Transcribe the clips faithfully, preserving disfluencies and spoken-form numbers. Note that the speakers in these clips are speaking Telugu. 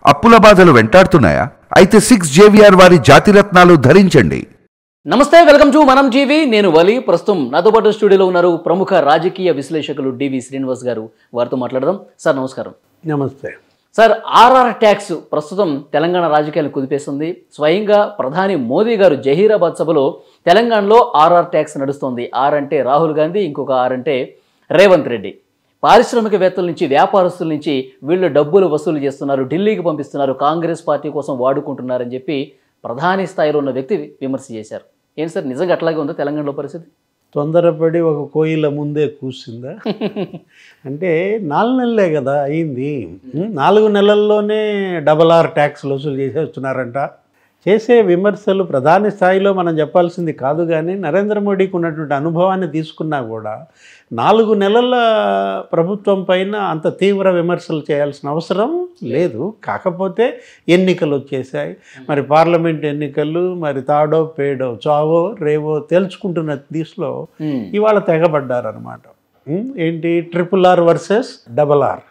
అప్పుల బాధలు వెంటాడుతున్నాయా? అయితే సిక్స్ జేవిఆర్ వారి జాతిరత్నాలు ధరించండి. నమస్తే, వెల్కమ్ టు మనం టీవీ. నేను వలి. ప్రస్తుతం నాతో పాటు స్టూడియోలో ఉన్నారు ప్రముఖ రాజకీయ విశ్లేషకులు డివి శ్రీనివాస్ గారు. వారితో మాట్లాడదాం. సార్ నమస్కారం. నమస్తే సార్, ఆర్ఆర్ ట్యాక్స్ ప్రస్తుతం తెలంగాణ రాజకీయాలను కుదిపేస్తుంది. స్వయంగా ప్రధాని మోదీ గారు జహీరాబాద్ సభలో తెలంగాణలో ఆర్ఆర్ ట్యాక్స్ నడుస్తోంది. ఆర్ అంటే రాహుల్ గాంధీ, ఇంకొక ఆర్ అంటే రేవంత్ రెడ్డి. పారిశ్రామికవేత్తల నుంచి, వ్యాపారస్తుల నుంచి వీళ్ళు డబ్బులు వసూలు చేస్తున్నారు, ఢిల్లీకి పంపిస్తున్నారు, కాంగ్రెస్ పార్టీ కోసం వాడుకుంటున్నారని చెప్పి ప్రధాని స్థాయిలో ఉన్న వ్యక్తి విమర్శ చేశారు. ఏంటి సార్, నిజంగా అట్లాగే ఉందా తెలంగాణలో పరిస్థితి? తొందరపడి ఒక కోయిల ముందే కూర్చుందా అంటే నాలుగు నెలలే కదా అయింది. నాలుగు నెలల్లోనే డబల్ ఆర్ ట్యాక్స్ వసూలు చేసేస్తున్నారంట. చేసే విమర్శలు ప్రధాని స్థాయిలో మనం చెప్పాల్సింది కాదు, కానీ నరేంద్ర మోడీకి ఉన్నటువంటి అనుభవాన్ని తీసుకున్నా కూడా నాలుగు నెలల ప్రభుత్వం పైన అంత తీవ్ర విమర్శలు చేయాల్సిన అవసరం లేదు. కాకపోతే ఎన్నికలు వచ్చేసాయి, మరి పార్లమెంట్ ఎన్నికలు, మరి తాడో పేడో చావో రేవో తేల్చుకుంటున్న దిశలో ఇవాళ తెగబడ్డారనమాట. ఏంటి, triple R versus double R.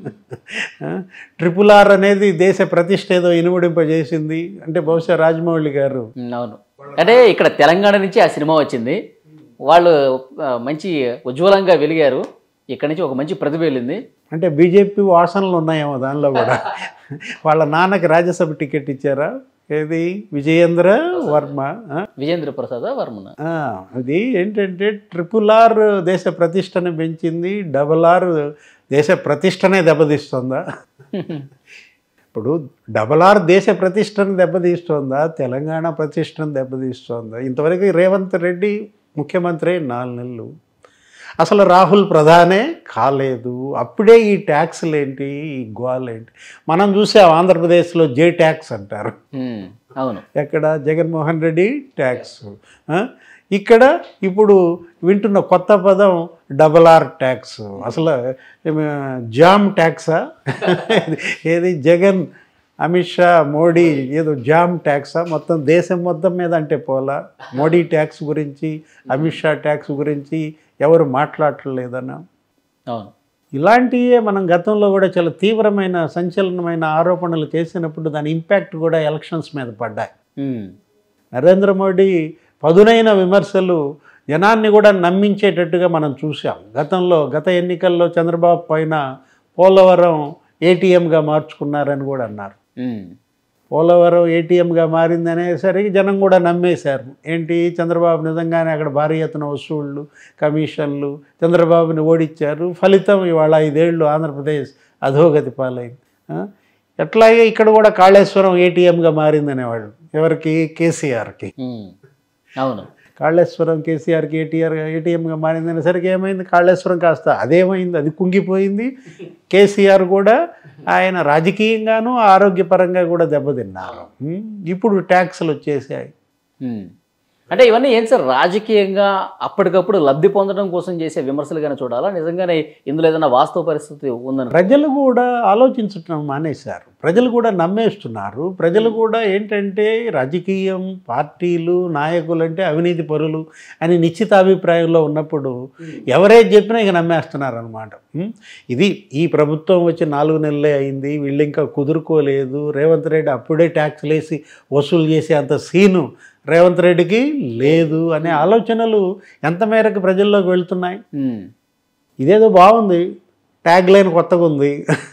Triple R అనేది దేశ ప్రతిష్ట ఏదో ఇనుమడింపజేసింది అంటే బహుశా రాజమౌళి గారు. అవును, అంటే ఇక్కడ తెలంగాణ నుంచి ఆ సినిమా వచ్చింది, వాళ్ళు మంచి ఉజ్వలంగా వెలిగారు, ఇక్కడ నుంచి ఒక మంచి ప్రతిభ వెళ్ళింది. అంటే బీజేపీ వాసనలు ఉన్నాయేమో దానిలో కూడా. వాళ్ళ నాన్నకి రాజ్యసభ టికెట్ ఇచ్చారా? ఏది, విజయేంద్ర వర్మ, విజేంద్ర ప్రసాద్ వర్మ. అది ఏంటంటే ట్రిపుల్ ఆర్ దేశ ప్రతిష్టని పెంచింది, డబల్ ఆర్ దేశ ప్రతిష్టనే దెబ్బతీస్తుందా? ఇప్పుడు డబల్ ఆర్ దేశ ప్రతిష్టను దెబ్బతీస్తుందా, తెలంగాణ ప్రతిష్టను దెబ్బతీస్తుందా? ఇంతవరకు రేవంత్ రెడ్డి ముఖ్యమంత్రి నాలుగు నెలలు, అసలు రాహుల్ ప్రధానే కాలేదు. అప్పుడే ఈ ట్యాక్స్లు ఏంటి, ఈ గోలేంటి? మనం చూసాం ఆంధ్రప్రదేశ్లో జే ట్యాక్స్ అంటారు. అవును, ఎక్కడ జగన్మోహన్ రెడ్డి ట్యాక్స్. ఇక్కడ ఇప్పుడు వింటున్న కొత్త పదం డబల్ ఆర్ ట్యాక్స్. అసలు జామ్ ట్యాక్సా? ఏది, జగన్, అమిత్ షా, మోడీ ఏదో జామ్ ట్యాక్సా? మొత్తం దేశం మొత్తం మీద అంటే పోలా. మోడీ ట్యాక్స్ గురించి, అమిత్ షా ట్యాక్స్ గురించి ఎవరు మాట్లాడలేదన్నా. అవును, ఇలాంటివే మనం గతంలో కూడా చాలా తీవ్రమైన సంచలనమైన ఆరోపణలు చేసినప్పుడు దాని ఇంపాక్ట్ కూడా ఎలక్షన్స్ మీద పడ్డాయి. నరేంద్ర మోడీ పదునైన విమర్శలు జనాన్ని కూడా నమ్మించేటట్టుగా మనం చూసాం. గతంలో గత ఎన్నికల్లో చంద్రబాబు పైన పోలవరం ఏటీఎంగా మార్చుకున్నారని కూడా అన్నారు. పోలవరం ఏటీఎంగా మారింది అనేసరికి జనం కూడా నమ్మేశారు. ఏంటి, చంద్రబాబు నిజంగానే అక్కడ భారీ ఎత్తున వసూళ్ళు, కమిషన్లు, చంద్రబాబుని ఓడించారు. ఫలితం ఇవాళ ఐదేళ్లు ఆంధ్రప్రదేశ్ అధోగతి పాలైంది. ఎట్లాగే ఇక్కడ కూడా కాళేశ్వరం ఏటీఎంగా మారిందనేవాళ్ళు. ఎవరికి? కేసీఆర్కి. అవును, కాళేశ్వరం కేసీఆర్కి ఏటీఆర్ ఏటీఎంగా మారింది అనేసరికి ఏమైంది, కాళేశ్వరం కాస్త అదేమైంది, అది కుంగిపోయింది. కేసీఆర్ కూడా ఆయన రాజకీయంగాను ఆరోగ్యపరంగా కూడా దెబ్బతిన్నారు. ఇప్పుడు ట్యాక్స్లు వచ్చేసాయి. అంటే ఇవన్నీ ఏం సార్, రాజకీయంగా అప్పటికప్పుడు లబ్ధి పొందడం కోసం చేసే విమర్శలుగానే చూడాలా? నిజంగానే ఇందులో ఏదైనా వాస్తవ పరిస్థితి ఉందని? ప్రజలు కూడా ఆలోచించడం మానేశారు, ప్రజలు కూడా నమ్మేస్తున్నారు. ప్రజలు కూడా ఏంటంటే రాజకీయం, పార్టీలు, నాయకులు అంటే అవినీతి పరులు అని నిశ్చిత అభిప్రాయంలో ఉన్నప్పుడు ఎవరేది చెప్పినా ఇక నమ్మేస్తున్నారు అనమాట. ఇది ఈ ప్రభుత్వం వచ్చి నాలుగు నెలలే అయింది, వీళ్ళు ఇంకా కుదురుకోలేదు, రేవంత్ రెడ్డి అప్పుడే ట్యాక్స్లు వేసి వసూలు చేసే అంత సీను రేవంత్ రెడ్డికి లేదు అనే ఆలోచనలు ఎంత మేరకు ప్రజల్లోకి వెళ్తున్నాయి. ఇదేదో బాగుంది, ట్యాగ్ లైన్ కొత్తగా ఉంది,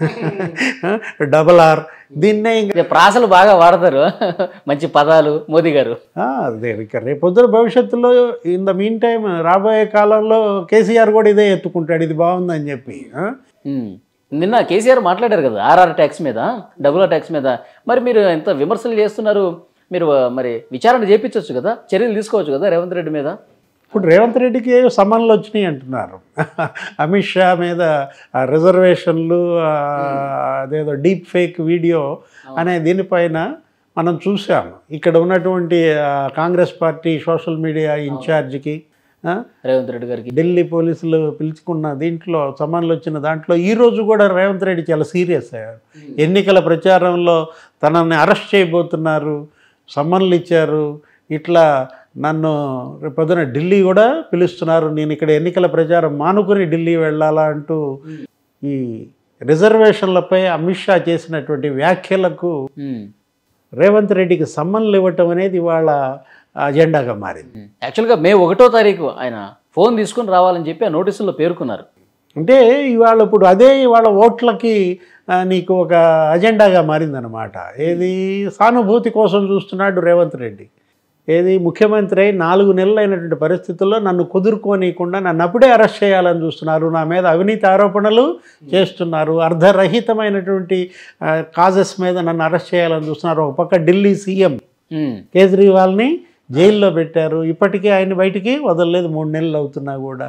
డబల్ ఆర్. దీన్నే ఇంకా ప్రాసలు బాగా వాడతారు, మంచి పదాలు మోదీ గారు. అదే ఇక రేపొద్దున భవిష్యత్తులో ఇన్ ద మీన్ టైం రాబోయే కాలంలో కేసీఆర్ కూడా ఇదే ఎత్తుకుంటాడు, ఇది బాగుందని చెప్పి. నిన్న కేసీఆర్ మాట్లాడారు కదా ఆర్ఆర్ ట్యాక్స్ మీద, డబుల్ ఆర్ ట్యాక్స్ మీద. మరి మీరు ఎంత విమర్శలు చేస్తున్నారు, మీరు మరి విచారణ చేయించవచ్చు కదా, చర్యలు తీసుకోవచ్చు కదా రేవంత్ రెడ్డి మీద. ఇప్పుడు రేవంత్ రెడ్డికి సమన్లు వచ్చినాయి అంటున్నారు. అమిత్ షా మీద రిజర్వేషన్లు, అదేదో డీప్ ఫేక్ వీడియో అనే దీనిపైన మనం చూసాము. ఇక్కడ ఉన్నటువంటి కాంగ్రెస్ పార్టీ సోషల్ మీడియా ఇన్ఛార్జికి, రేవంత్ రెడ్డి గారికి ఢిల్లీ పోలీసులు పిలుచుకున్న దీంట్లో సమన్లు వచ్చిన దాంట్లో ఈరోజు కూడా రేవంత్ రెడ్డి చాలా సీరియస్ అయ్యారు. ఎన్నికల ప్రచారంలో తనని అరెస్ట్ చేయబోతున్నారు, సమ్మన్లు ఇచ్చారు, ఇట్లా నన్ను పొద్దున ఢిల్లీ కూడా పిలుస్తున్నారు, నేను ఇక్కడ ఎన్నికల ప్రచారం మానుకుని ఢిల్లీ వెళ్ళాలా అంటూ ఈ రిజర్వేషన్లపై అమిత్ షా చేసినటువంటి వ్యాఖ్యలకు రేవంత్ రెడ్డికి సమ్మన్లు ఇవ్వటం అనేది ఇవాళ అజెండాగా మారింది. యాక్చువల్గా మే ఒకటో తారీఖు ఆయన ఫోన్ తీసుకుని రావాలని చెప్పి ఆ నోటీసుల్లో పేర్కొన్నారు. అంటే ఇవాళ ఇప్పుడు అదే ఇవాళ ఓట్లకి నీకు ఒక అజెండాగా మారిందనమాట. ఏది సానుభూతి కోసం చూస్తున్నాడు రేవంత్ రెడ్డి. ఏది ముఖ్యమంత్రి అయి నాలుగు నెలలు అయినటువంటి పరిస్థితుల్లో నన్ను కుదురుకోనీయకుండా నన్ను అప్పుడే అరెస్ట్ చేయాలని చూస్తున్నారు, నా మీద అవినీతి ఆరోపణలు చేస్తున్నారు, అర్ధరహితమైనటువంటి కాజెస్ మీద నన్ను అరెస్ట్ చేయాలని చూస్తున్నారు. ఒక పక్క ఢిల్లీ సీఎం కేజ్రీవాల్ని జైల్లో పెట్టారు, ఇప్పటికీ ఆయన బయటికి వదలలేదు, మూడు నెలలు అవుతున్నా కూడా.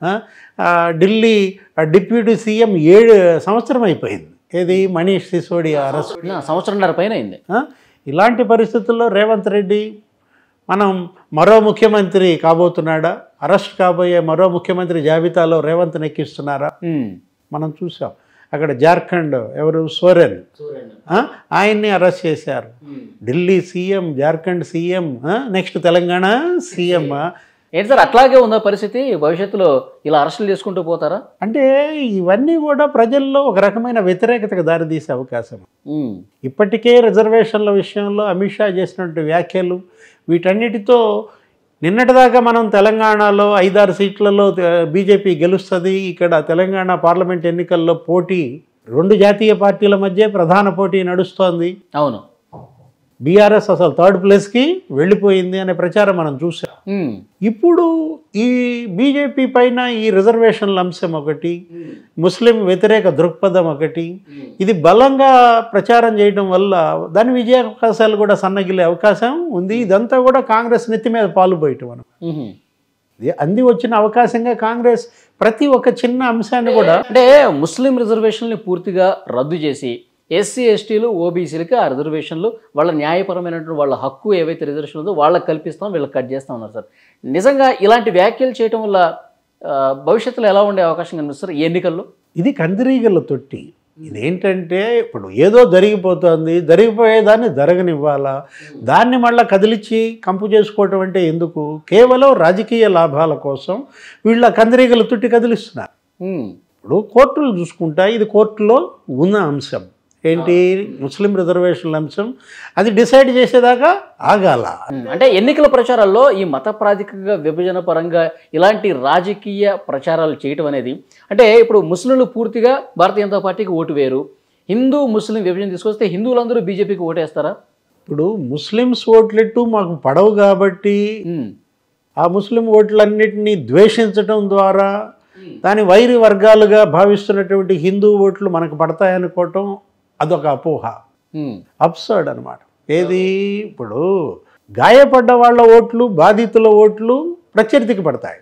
ఢిల్లీ డిప్యూటీ సీఎం ఏడు సంవత్సరం అయిపోయింది. ఏది మనీష్ సిసోడియా అరెస్ట్ సంవత్సరంన్నర పైన అయింది. ఇలాంటి పరిస్థితుల్లో రేవంత్ రెడ్డి మనం మరో ముఖ్యమంత్రి కాబోతున్నాడా, అరెస్ట్ కాబోయే మరో ముఖ్యమంత్రి జాబితాలో రేవంత్ని ఎక్కిస్తున్నారా మనం చూసాం. అక్కడ జార్ఖండ్ ఎవరు సోరెన్ ఆయన్ని అరెస్ట్ చేశారు. Delhi CM, Jharkhand CM, next Telangana CM. ఏంటి సార్ అట్లాగే ఉందా పరిస్థితి? భవిష్యత్తులో ఇలా అరెస్టులు చేసుకుంటూ పోతారా? అంటే ఇవన్నీ కూడా ప్రజల్లో ఒక రకమైన వ్యతిరేకతకు దారితీసే అవకాశం. ఇప్పటికే రిజర్వేషన్ల విషయంలో అమిత్ షా చేసినటువంటి వ్యాఖ్యలు వీటన్నిటితో నిన్నటిదాకా మనం తెలంగాణలో ఐదారు సీట్లలో బీజేపీ గెలుస్తుంది, ఇక్కడ తెలంగాణ పార్లమెంట్ ఎన్నికల్లో పోటీ రెండు జాతీయ పార్టీల మధ్య ప్రధాన పోటీ నడుస్తోంది. అవును, బీఆర్ఎస్ అసలు థర్డ్ ప్లేస్కి వెళ్ళిపోయింది అనే ప్రచారం మనం చూసాం. ఇప్పుడు ఈ బీజేపీ పైన ఈ రిజర్వేషన్ల అంశం ఒకటి, ముస్లిం వ్యతిరేక దృక్పథం ఒకటి, ఇది బలంగా ప్రచారం చేయడం వల్ల దాని విజయ అవకాశాలు కూడా సన్నగిల్లే అవకాశం ఉంది. ఇదంతా కూడా కాంగ్రెస్ నెత్తి మీద పాలు పోయటం మనం అంది వచ్చిన అవకాశంగా కాంగ్రెస్ ప్రతి ఒక్క చిన్న అంశాన్ని కూడా అంటే ముస్లిం రిజర్వేషన్ని పూర్తిగా రద్దు చేసి ఎస్సీ ఎస్టీలు ఓబీసీలకి ఆ రిజర్వేషన్లు వాళ్ళ న్యాయపరమైనటువంటి వాళ్ళ హక్కు ఏవైతే రిజర్వేషన్ ఉందో వాళ్ళకి కల్పిస్తాం, వీళ్ళకి కట్ చేస్తాం ఉన్నారు సార్. నిజంగా ఇలాంటి వ్యాఖ్యలు చేయడం వల్ల భవిష్యత్తులో ఎలా ఉండే అవకాశం కనిపిస్తారు ఈ ఎన్నికల్లో? ఇది కందిరీగల తొట్టి. ఇదేంటంటే ఇప్పుడు ఏదో జరిగిపోతుంది, జరిగిపోయేదాన్ని జరగనివ్వాలా, దాన్ని మళ్ళీ కదిలిచ్చి కంపు చేసుకోవటం అంటే ఎందుకు? కేవలం రాజకీయ లాభాల కోసం వీళ్ళ కందిరీగల తొట్టి కదిలిస్తున్నారు. ఇప్పుడు కోర్టులు చూసుకుంటా ఇది కోర్టులో ఉన్న అంశం ఏంటి, ముస్లిం రిజర్వేషన్ల అంశం, అది డిసైడ్ చేసేదాకా ఆగాల. అంటే ఎన్నికల ప్రచారాల్లో ఈ మత ప్రాతిపదిక విభజన పరంగా ఇలాంటి రాజకీయ ప్రచారాలు చేయటం అనేది, అంటే ఇప్పుడు ముస్లింలు పూర్తిగా భారతీయ జనతా పార్టీకి ఓటు వేరు, హిందూ ముస్లిం విభజన తీసుకొస్తే హిందువులందరూ బీజేపీకి ఓటేస్తారా? ఇప్పుడు ముస్లిమ్స్ ఓట్లెట్టు మాకు పడవు కాబట్టి ఆ ముస్లిం ఓట్లన్నిటినీ ద్వేషించడం ద్వారా దాని వైరి వర్గాలుగా భావిస్తున్నటువంటి హిందూ ఓట్లు మనకు పడతాయనుకోవటం అదొక అపోహ, అబ్సర్డ్ అనమాట. ఏది ఇప్పుడు గాయపడ్డ వాళ్ళ ఓట్లు, బాధితుల ఓట్లు ప్రత్యర్థికి పడతాయి,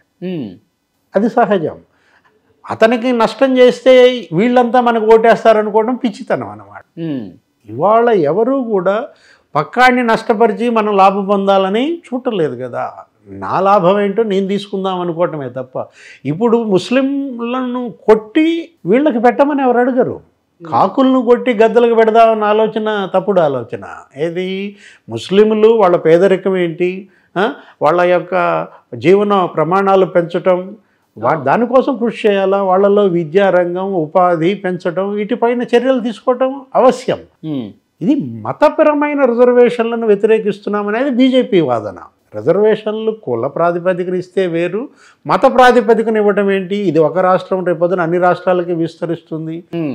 అది సహజం. అతనికి నష్టం చేస్తే వీళ్ళంతా మనకు ఓటేస్తారనుకోవడం పిచ్చితనం అన్నమాట. ఇవాళ ఎవరు కూడా పక్కాడిని నష్టపరిచి మనం లాభం పొందాలని చూడలేదు కదా. నా లాభం ఏంటో నేను తీసుకుందాం అనుకోవటమే తప్ప ఇప్పుడు ముస్లింలను కొట్టి వీళ్ళకి పెట్టమని ఎవరు అడగరు. కాకులను కొట్టి గద్దలకు పెడదామన్న ఆలోచన తప్పుడు ఆలోచన. ఏది ముస్లింలు వాళ్ళ పేదరికం ఏంటి, వాళ్ళ యొక్క జీవన ప్రమాణాలు పెంచటం, వా దానికోసం కృషి చేయాలా, వాళ్ళలో విద్యారంగం ఉపాధి పెంచడం, వీటిపైన చర్యలు తీసుకోవటం అవశ్యం. ఇది మతపరమైన రిజర్వేషన్లను వ్యతిరేకిస్తున్నామనేది బీజేపీ వాదన. రిజర్వేషన్లు కుల ప్రాతిపదికన ఇస్తే వేరు, మత ప్రాతిపదికన ఇవ్వటం ఏంటి? ఇది ఒక రాష్ట్రం రేపొద్దున అన్ని రాష్ట్రాలకి విస్తరిస్తుంది.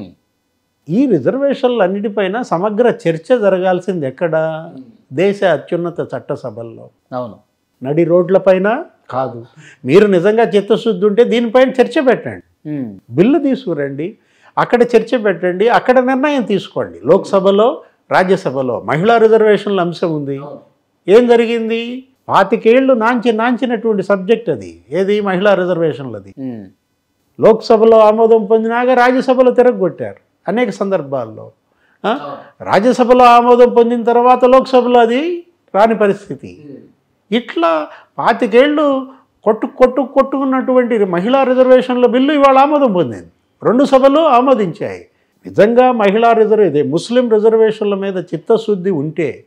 ఈ రిజర్వేషన్లు అన్నిటిపైన సమగ్ర చర్చ జరగాల్సింది ఎక్కడ? దేశ అత్యున్నత చట్టసభల్లో, అవును, నడి రోడ్లపైన కాదు. మీరు నిజంగా చిత్తశుద్ధి ఉంటే దీనిపైన చర్చ పెట్టండి, బిల్లు తీసుకురండి, అక్కడ చర్చ పెట్టండి, అక్కడ నిర్ణయం తీసుకోండి. లోక్సభలో, రాజ్యసభలో మహిళా రిజర్వేషన్ల అంశం ఉంది. ఏం జరిగింది? పాతికేళ్లు నాంచి నాంచినటువంటి సబ్జెక్ట్ అది. ఏది? మహిళా రిజర్వేషన్లది. లోక్సభలో ఆమోదం పొందినాక రాజ్యసభలో తిరగొట్టారు అనేక సందర్భాల్లో. రాజ్యసభలో ఆమోదం పొందిన తర్వాత లోక్సభలో అది రాని పరిస్థితి. ఇట్లా పాతికేళ్లు కొట్టు కొట్టు కొట్టుకున్నటువంటి మహిళా రిజర్వేషన్ల బిల్లు ఇవాళ ఆమోదం పొందింది, రెండు సభలు ఆమోదించాయి. నిజంగా మహిళా రిజర్వే ముస్లిం రిజర్వేషన్ల మీద చిత్తశుద్ధి ఉంటే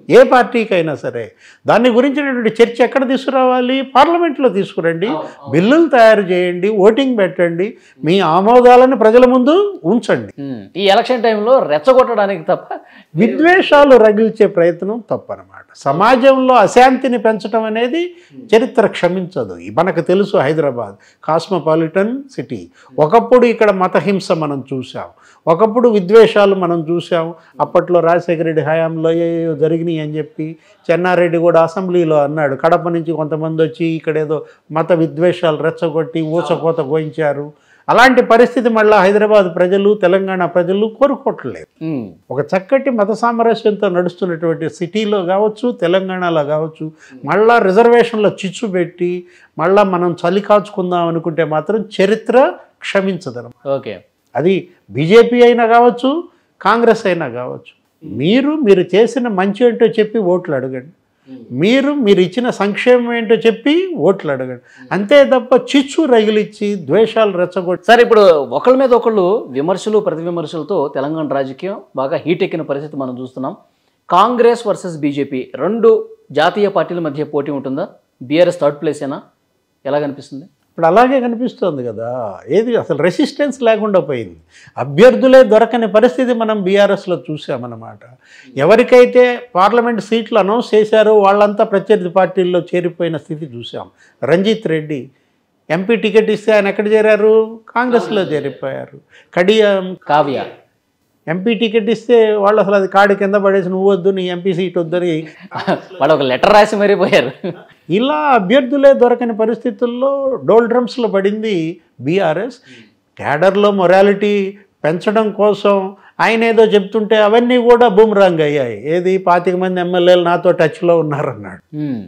ఏ పార్టీకైనా సరే దాని గురించినటువంటి చర్చ ఎక్కడ తీసుకురావాలి? పార్లమెంట్లో తీసుకురండి, బిల్లులు తయారు చేయండి, ఓటింగ్ పెట్టండి, మీ ఆమోదాలను ప్రజల ముందు ఉంచండి. ఈ ఎలక్షన్ టైంలో రెచ్చగొట్టడానికి తప్ప విద్వేషాలు రగిల్చే ప్రయత్నం తప్పనమాట. సమాజంలో అశాంతిని పెంచడం అనేది చరిత్ర క్షమించదు. మనకు తెలుసు, హైదరాబాద్ కాస్మోపాలిటన్ సిటీ. ఒకప్పుడు ఇక్కడ మతహింస మనం చూసాం, ఒకప్పుడు విద్వేషాలు మనం చూసాం. అప్పట్లో రాజశేఖర రెడ్డి హయాంలో ఏయో జరిగినాయి అని చెప్పి చెన్నారెడ్డి కూడా అసెంబ్లీలో అన్నాడు, కడప నుంచి కొంతమంది వచ్చి ఇక్కడేదో మత విద్వేషాలు రెచ్చగొట్టి ఊచకోత గోయించారు. అలాంటి పరిస్థితి మళ్ళీ హైదరాబాద్ ప్రజలు, తెలంగాణ ప్రజలు కోరుకోవట్లేదు. ఒక చక్కటి మత సామరస్యంతో నడుస్తున్నటువంటి సిటీలో కావచ్చు, తెలంగాణలో కావచ్చు, మళ్ళా రిజర్వేషన్లో చిచ్చు పెట్టి మళ్ళా మనం చలి కాచుకుందాం అనుకుంటే మాత్రం చరిత్ర క్షమించదు. ఓకే, అది బీజేపీ అయినా కావచ్చు, కాంగ్రెస్ అయినా కావచ్చు. మీరు మీరు చేసిన మంచి ఏంటో చెప్పి ఓట్లు అడగండి, మీరు మీరు ఇచ్చిన సంక్షేమం ఏంటో చెప్పి ఓట్లు అడగండి. అంతే తప్ప చిచ్చు రగిలిచ్చి ద్వేషాలు రెచ్చగొట్టి. సార్, ఇప్పుడు ఒకళ్ళ మీద ఒకళ్ళు విమర్శలు ప్రతి విమర్శలతో తెలంగాణ రాజకీయం బాగా హీట్ ఎక్కిన పరిస్థితి మనం చూస్తున్నాం. కాంగ్రెస్ వర్సెస్ బీజేపీ రెండు జాతీయ పార్టీల మధ్య పోటీ ఉంటుందా? బీఆర్ఎస్ థర్డ్ ప్లేసేనా? ఎలా కనిపిస్తుంది? ఇప్పుడు అలాగే కనిపిస్తోంది కదా. ఏది అసలు రెసిస్టెన్స్ లేకుండా పోయింది. అభ్యర్థులే దొరకని పరిస్థితి మనం బీఆర్ఎస్లో చూసామన్నమాట. ఎవరికైతే పార్లమెంట్ సీట్లు అనౌన్స్ చేశారో వాళ్ళంతా ప్రత్యర్థి పార్టీల్లో చేరిపోయిన స్థితి చూసాం. రంజిత్ రెడ్డి ఎంపీ టికెట్ ఇస్తే ఆయన ఎక్కడ చేరారు? కాంగ్రెస్లో చేరిపోయారు. కడియం కావ్య ఎంపీ టికెట్ ఇస్తే వాళ్ళు అసలు అది కాడి కింద పడేసి నువ్వు వద్దు, నీ ఎంపీ సీట్ వద్దని వాళ్ళు ఒక లెటర్ రాసి మరీ పోయారు. ఇలా అభ్యర్థులే దొరకని పరిస్థితుల్లో డోల్ డ్రమ్స్లో పడింది బీఆర్ఎస్. క్యాడర్లో మొరాలిటీ పెంచడం కోసం ఆయన ఏదో చెప్తుంటే అవన్నీ కూడా బూమరాంగ్ అయ్యాయి. ఏది పాతిక మంది ఎమ్మెల్యేలు నాతో టచ్లో ఉన్నారన్నాడు,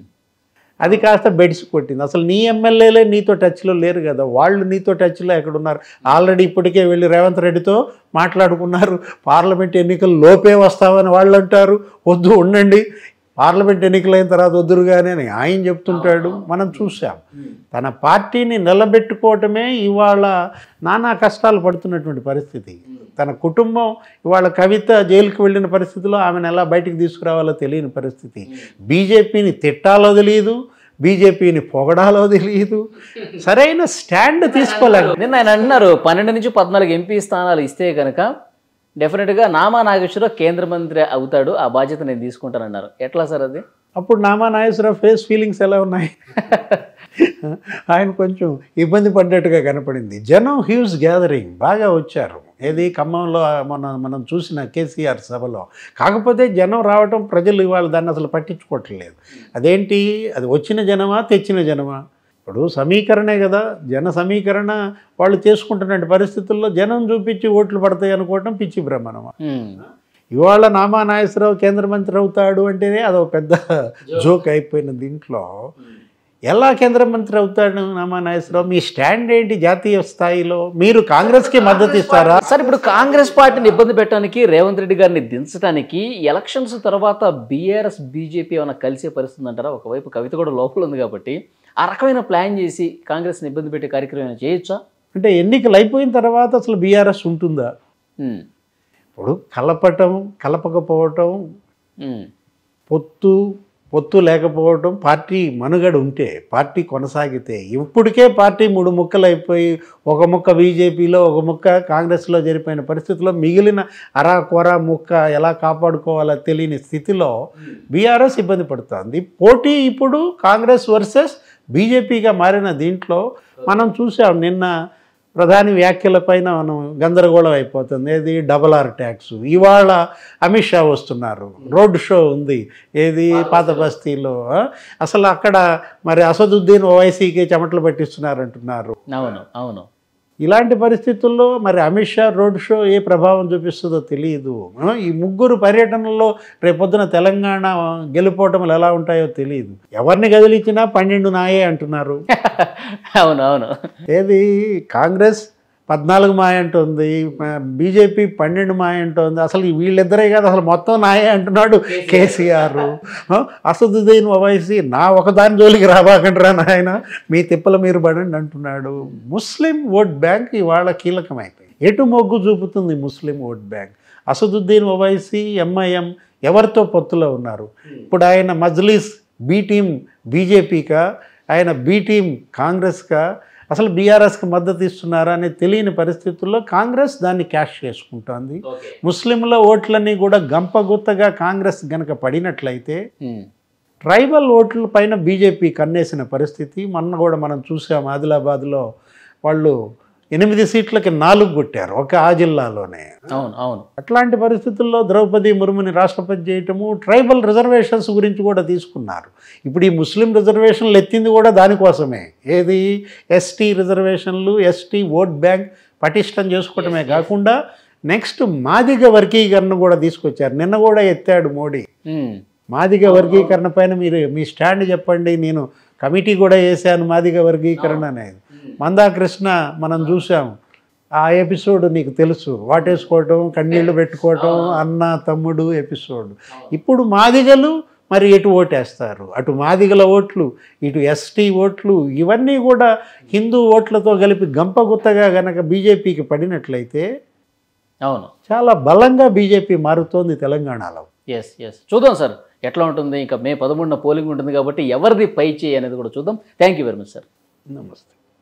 అది కాస్త బెడ్స్ కొట్టింది. అసలు నీ ఎమ్మెల్యేలే నీతో టచ్లో లేరు కదా, వాళ్ళు నీతో టచ్లో ఎక్కడున్నారు? ఆల్రెడీ ఇప్పటికే వెళ్ళి రేవంత్ రెడ్డితో మాట్లాడుకున్నారు. పార్లమెంట్ ఎన్నికలు లోపే వస్తామని వాళ్ళు అంటారు. వద్దు ఉండండి, పార్లమెంట్ ఎన్నికలైన తర్వాత వద్దురుగానే అని ఆయన చెప్తుంటాడు. మనం చూసాం. తన పార్టీని నిలబెట్టుకోవటమే ఇవాళ నానా కష్టాలు పడుతున్నటువంటి పరిస్థితి. తన కుటుంబం ఇవాళ కవిత జైలుకి వెళ్ళిన పరిస్థితిలో ఆమెను ఎలా బయటికి తీసుకురావాలో తెలియని పరిస్థితి. బీజేపీని తిట్టాలో తెలియదు, బీజేపీని పొగడాలో తెలియదు, సరైన స్టాండ్ తీసుకోలేదు. నిన్న ఆయన అంటున్నారు పన్నెండు నుంచి పద్నాలుగు ఎంపీ స్థానాలు ఇస్తే కనుక డెఫినెట్గా నామా నాగేశ్వరరావు కేంద్ర మంత్రి అవుతాడు, ఆ బాధ్యత నేను తీసుకుంటానన్నారు. ఎట్లా సార్ అది? అప్పుడు నామా నాగేశ్వరరావు ఫేస్ ఫీలింగ్స్ ఎలా ఉన్నాయి? ఆయన కొంచెం ఇబ్బంది పడ్డట్టుగా కనపడింది. జనం హ్యూజ్ గ్యాదరింగ్ బాగా వచ్చారు. ఏది ఖమ్మంలో మన మనం చూసిన కేసీఆర్ సభలో. కాకపోతే జనం రావటం, ప్రజలు ఇవాళ దాన్ని అసలు పట్టించుకోవట్లేదు. అదేంటి, అది వచ్చిన జనమా తెచ్చిన జనమా? ఇప్పుడు సమీకరణే కదా, జన సమీకరణ వాళ్ళు చేసుకుంటున్న పరిస్థితుల్లో జనం చూపించి ఓట్లు పడతాయి అనుకోవటం పిచ్చి భ్రమణమా? ఇవాళ నామా నాగేశ్వరరావు కేంద్ర మంత్రి అవుతాడు అంటేనే అదొక పెద్ద జోక్ అయిపోయిన దీంట్లో. ఎలా కేంద్ర మంత్రి అవుతాడు నామా నాగేశ్వరరావు? మీ స్టాండ్ ఏంటి జాతీయ స్థాయిలో? మీరు కాంగ్రెస్కి మద్దతు ఇస్తారా? సార్, ఇప్పుడు కాంగ్రెస్ పార్టీని ఇబ్బంది పెట్టడానికి, రేవంత్ రెడ్డి గారిని దించడానికి ఎలక్షన్స్ తర్వాత బీఆర్ఎస్ బీజేపీ ఏమైనా కలిసే పరిస్థితి అంటారా? ఒకవైపు కవిత కూడా లోపల ఉంది కాబట్టి ఆ రకమైన ప్లాన్ చేసి కాంగ్రెస్ని ఇబ్బంది పెట్టే కార్యక్రమం చేయొచ్చా? అంటే ఎన్నికలు అయిపోయిన తర్వాత అసలు బీఆర్ఎస్ ఉంటుందా? ఇప్పుడు కలపటం, కలపకపోవటం, పొత్తు పొత్తు లేకపోవటం, పార్టీ మనుగడ ఉంటే, పార్టీ కొనసాగితే. ఇప్పటికే పార్టీ మూడు ముక్కలు అయిపోయి ఒక ముక్క బీజేపీలో, ఒక ముక్క కాంగ్రెస్లో జరిపోయిన పరిస్థితిలో మిగిలిన అరా కొర ముక్క ఎలా కాపాడుకోవాలో తెలియని స్థితిలో బీఆర్ఎస్ ఇబ్బంది పడుతుంది. పోటీ ఇప్పుడు కాంగ్రెస్ వర్సెస్ బీజేపీగా మారిన దీంట్లో మనం చూసాం. నిన్న ప్రధాని వ్యాఖ్యలపైన మనం గందరగోళం అయిపోతుంది. ఏది డబల్ ఆర్ ట్యాక్స్. ఇవాళ అమిత్ షా వస్తున్నారు, రోడ్ షో ఉంది ఏది పాత బస్తీలో. అసలు అక్కడ మరి అసదుద్దీన్ ఓవైసీకి చెమటలు పట్టిస్తున్నారంటున్నారు. అవును అవును ఇలాంటి పరిస్థితుల్లో మరి అమిత్ షా రోడ్ షో ఏ ప్రభావం చూపిస్తుందో తెలియదు. ఈ ముగ్గురు పర్యటనలో రేపొద్దున తెలంగాణ గెలుపోవటములు ఎలా ఉంటాయో తెలియదు. ఎవరిని కదిలించినా పన్నెండు నాయే అంటున్నారు. అవును అవును ఏది కాంగ్రెస్ పద్నాలుగు మాయ అంటుంది, బీజేపీ పన్నెండు మాయ అంటుంది. అసలు వీళ్ళిద్దరే కాదు, అసలు మొత్తం నాయే అంటున్నాడు కేసీఆర్. అసదుద్దీన్ ఓవైసీ నా ఒకదాని జోలికి రాబాకండి రా నాయన, మీ తిప్పలు మీరు పడండి అంటున్నాడు. ముస్లిం ఓట్ బ్యాంక్ ఇవాళ కీలకమైపోయింది. ఎటు మొగ్గు చూపుతుంది Muslim vote bank? Asaduddin Owaisi, MIM ఎవరితో పొత్తులో ఉన్నారు? ఇప్పుడు ఆయన మజ్లిస్ బి టీం బీజేపీకా, ఆయన బి టీం కాంగ్రెస్కా, అసలు బీఆర్ఎస్కి మద్దతు ఇస్తున్నారా అనేది తెలియని పరిస్థితుల్లో కాంగ్రెస్ దాన్ని క్యాష్ చేసుకుంటోంది. ముస్లింల ఓట్లన్నీ కూడా గంపగుత్తగా కాంగ్రెస్ గనక పడినట్లయితే ట్రైబల్ ఓట్ల పైన బీజేపీ కన్నేసిన పరిస్థితి. మొన్న కూడా మనం చూసాం, ఆదిలాబాద్లో వాళ్ళు ఎనిమిది సీట్లకి నాలుగు కొట్టారు ఒక ఆ జిల్లాలోనే. అవును అవును అట్లాంటి పరిస్థితుల్లో ద్రౌపది ముర్ముని రాష్ట్రపతి చేయటము, ట్రైబల్ రిజర్వేషన్స్ గురించి కూడా తీసుకున్నారు. ఇప్పుడు ఈ ముస్లిం రిజర్వేషన్లు ఎత్తింది కూడా దానికోసమే. ఏది? ఎస్టీ రిజర్వేషన్లు, ఎస్టీ ఓట్ బ్యాంక్ పటిష్టం చేసుకోవటమే కాకుండా నెక్స్ట్ మాదిగ వర్గీకరణ కూడా తీసుకొచ్చారు. నిన్న కూడా ఎత్తాడు మోడీ. మాదిగ వర్గీకరణ పైన మీరు మీ స్టాండ్ చెప్పండి, నేను కమిటీ కూడా వేసాను మాదిగ వర్గీకరణ అనేది. మందాకృష్ణ మనం చూసాం, ఆ ఎపిసోడ్ నీకు తెలుసు, వాటేసుకోవటం, కన్నీళ్లు పెట్టుకోవటం, అన్న తమ్ముడు ఎపిసోడ్. ఇప్పుడు మాదిగలు మరి ఎటు ఓటేస్తారు? అటు మాదిగల ఓట్లు, ఇటు ఎస్టీ ఓట్లు, ఇవన్నీ కూడా హిందూ ఓట్లతో కలిపి గంపగుత్తగా గనక బీజేపీకి పడినట్లయితే అవును చాలా బలంగా బీజేపీ మారుతోంది తెలంగాణలో. ఎస్ ఎస్ చూద్దాం సార్ ఎట్లా ఉంటుంది. ఇంకా మే పదమూడున పోలింగ్ ఉంటుంది కాబట్టి ఎవరిది పై చేయి అనేది కూడా చూద్దాం. Thank you very much sir. నమస్తే.